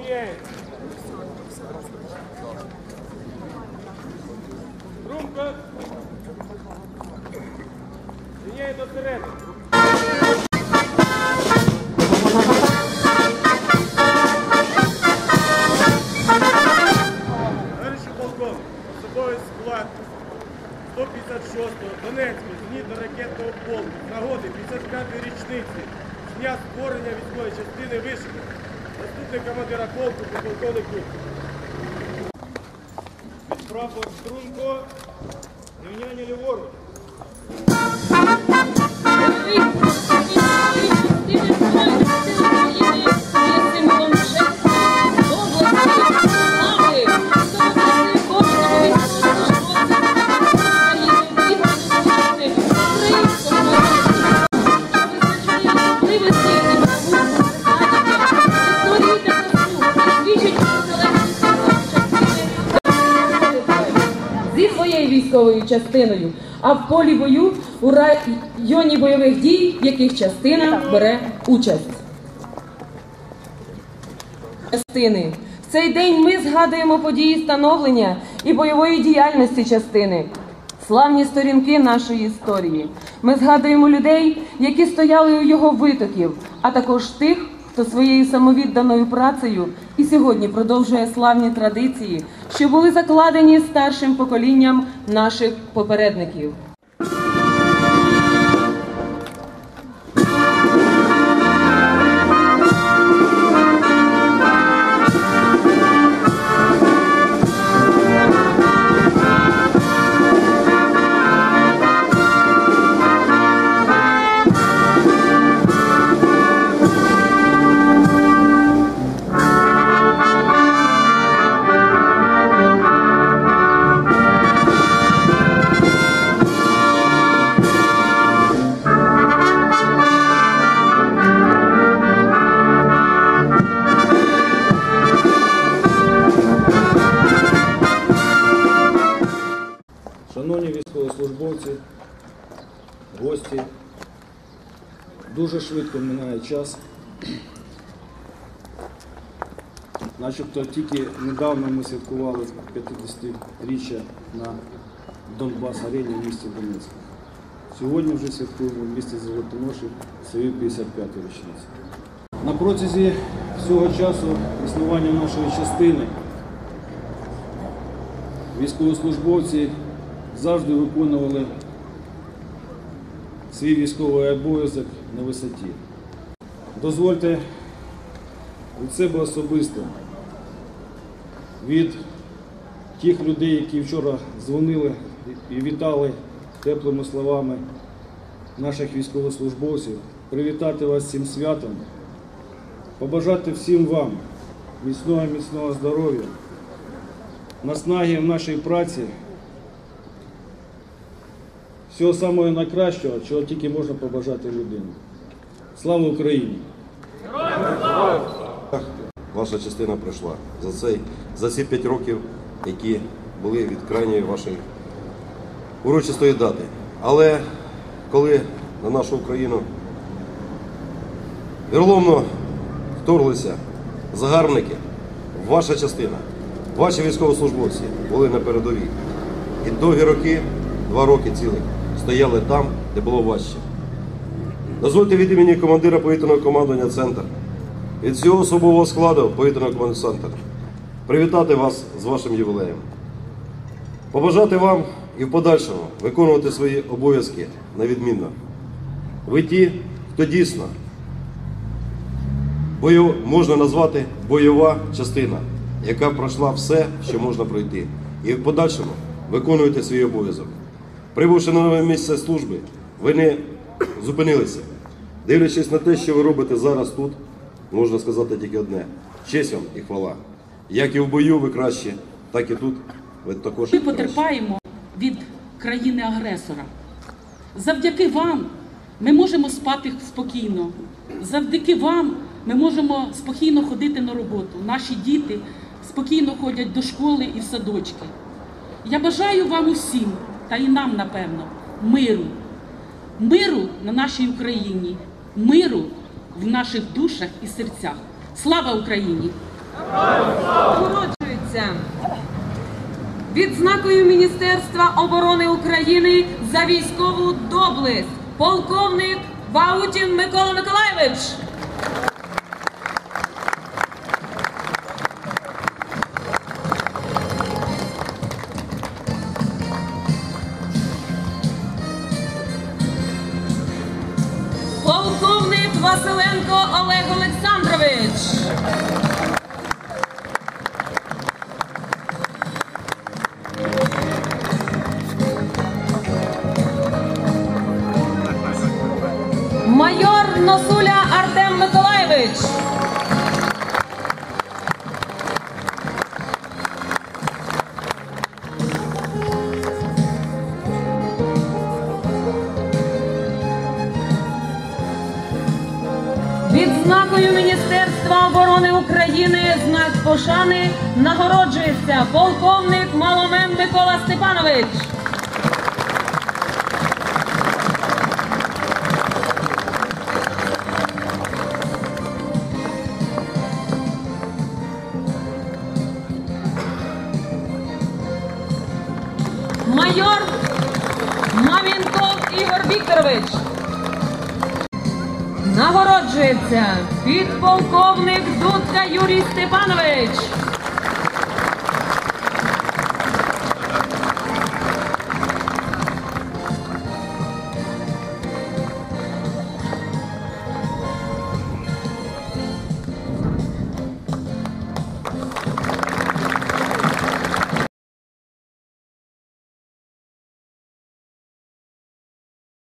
Рівняється. Струнко. Рівняє до середини. Товариші полковник, особовий склад 156-го Донецького зенітно-ракетного полку з нагоди 55-ї річниці з дня створення військової частини Вишенька, заступник командира полку підполковник Гуцул. Від прапор Струнко, рівняння ліворуч. Зі своєю військовою частиною, а в полі бою у районі бойових дій, в яких частина бере участь. В цей день ми згадуємо події становлення і бойової діяльності частини, славні сторінки нашої історії. Ми згадуємо людей, які стояли у його витоків, а також тих, хто своєю самовідданою працею і сьогодні продовжує славні традиції, що були закладені старшим поколінням наших попередників. Шановні військовослужбовці, гості, дуже швидко минає час. Начебто тільки недавно ми святкували 50-річчя на Донбас-арені в місті Донецьку. Сьогодні вже святкуємо в місті Золотоноші свою 55-ту річницю. На протязі всього часу існування нашої частини військовослужбовці завжди виконували свій військовий обов'язок на висоті. Дозвольте від себе особисто, від тих людей, які вчора дзвонили і вітали теплими словами наших військовослужбовців, привітати вас з цим святом, побажати всім вам міцного здоров'я, наснаги в нашій праці, всього самого найкращого, чого тільки можна побажати людині. Слава Україні! Ваша частина пройшла за ці 5 років, які були від крайньої вашої урочистої дати. Але коли на нашу Україну віроломно вторглися загарбники, ваша частина, ваші військовослужбовці були на передовій. І довгі роки, 2 роки цілих, стояли там, де було важче. Дозвольте від імені командира повітряного командування «Центр», від всього особового складу повітряного командування «Центр» привітати вас з вашим ювілеєм. Побажати вам і в подальшому виконувати свої обов'язки на відмінно. Ви ті, хто дійсно можна назвати бойова частина, яка пройшла все, що можна пройти. І в подальшому виконуєте свій обов'язок. Прибувши на нове місце служби, ви не зупинилися. Дивлячись на те, що ви робите зараз тут, можна сказати тільки одне – честь вам і хвала. Як і в бою ви краще, так і тут ви також краще. Ми потерпаємо від країни-агресора. Завдяки вам ми можемо спати спокійно. Завдяки вам ми можемо спокійно ходити на роботу. Наші діти спокійно ходять до школи і в садочки. Я бажаю вам усім, та і нам, напевно, миру. Миру на нашій Україні, миру в наших душах і серцях. Слава Україні! Нагороджується відзнакою Міністерства оборони України за військову доблесть полковник Баутін Микола Миколайович. Полковник Василенко Олег Олександрович. Майор Носуля Артем Миколайович. Відзнакою Міністерства оборони України знак пошани нагороджується полковник Маломен Микола Степанович. Майор Мамінков Ігор Вікторович. Нагороджується підполковник Дудка Юрій Степанович.